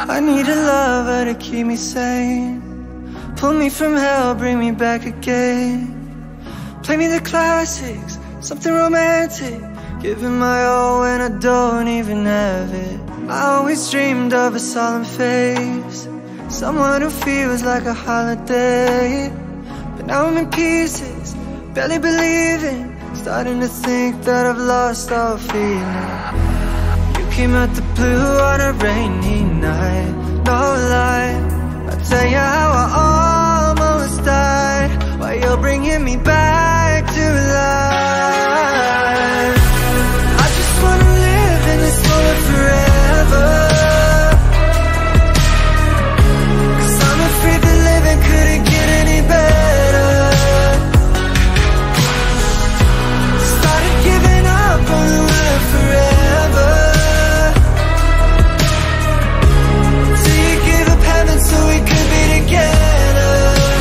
I need a lover to keep me sane, pull me from hell, bring me back again. Play me the classics, something romantic, giving my all when I don't even have it. I always dreamed of a solemn face, someone who feels like a holiday. But now I'm in pieces, barely believing, starting to think that I've lost all feeling. You came out the blue on a rainy night, no lie, I'll tell you how I almost died, while you're bringing me back to life. I just wanna live in this moment forever, 'cause I'm afraid that living couldn't get any better. Started giving up on the word forever, till you gave up heaven so we could be together.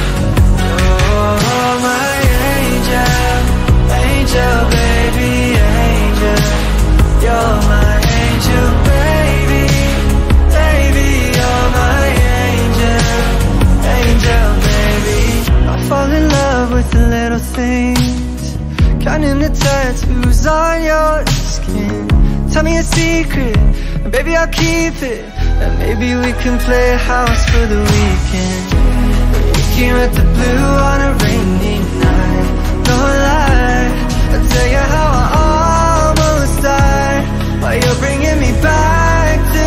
Oh, my angel, angel, baby, angel, you're my angel, baby, baby, you're my angel, angel, baby. I fall in love with the little things, counting the tattoos on your skin. Tell me a secret, and baby I'll keep it, and maybe we can play a house for the weekend. We came at the blue on a rainy night, no lie, I'll tell you how I almost died, while you're bringing me back to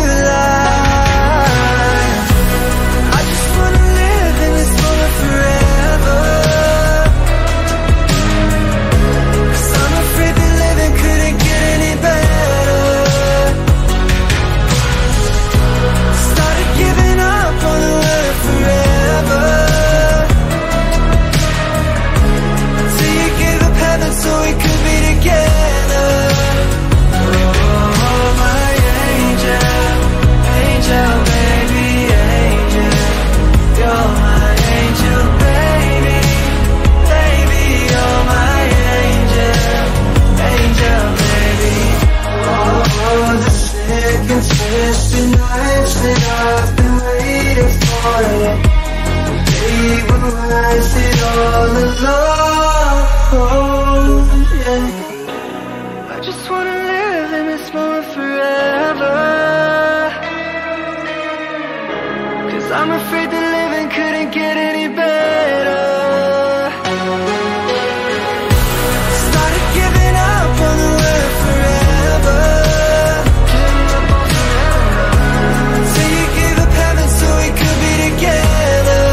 life. I just wanna live in this moment forever, 'cause I'm afraid that living couldn't get any better. Started giving up on the word forever, till you gave up heaven so we could be together. Oh, my angel, angel, baby, angel, you're my angel, baby, baby, you're my angel, angel, baby. Oh, the sick and twisted nights that I've been waiting for you, they will rise it all alone. Yeah. I just wanna live in this moment forever, 'cause I'm afraid that living couldn't get any better. Started giving up on the word forever, till you gave up heaven so we could be together.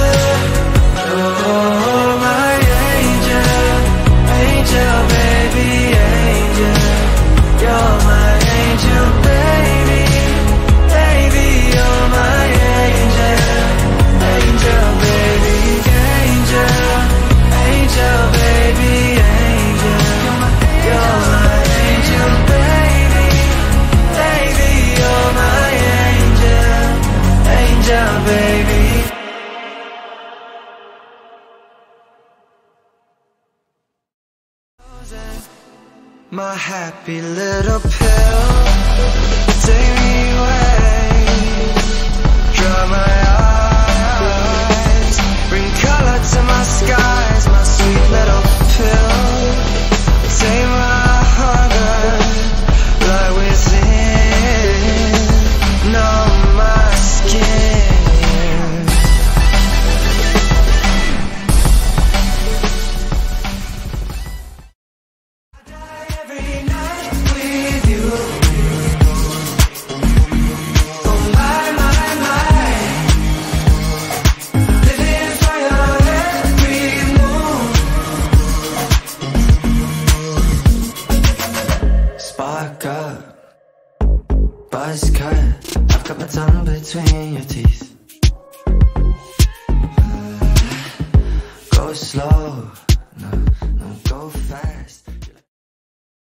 Oh, my angel, angel, baby, angel, you're my angel, baby, baby, you're my angel, angel, baby, angel, angel, baby, angel, you're my angel, baby, baby, you're my angel, angel, baby. My happy little pill, take me away, dry my eyes, bring color to my skies. My sweet little pill, take my hunger, lie within, numb my skin. Every night with you. Oh my, my, my. Living for your every move. Spark up, buzz cut. I've got my tongue between your teeth. Go slow, no.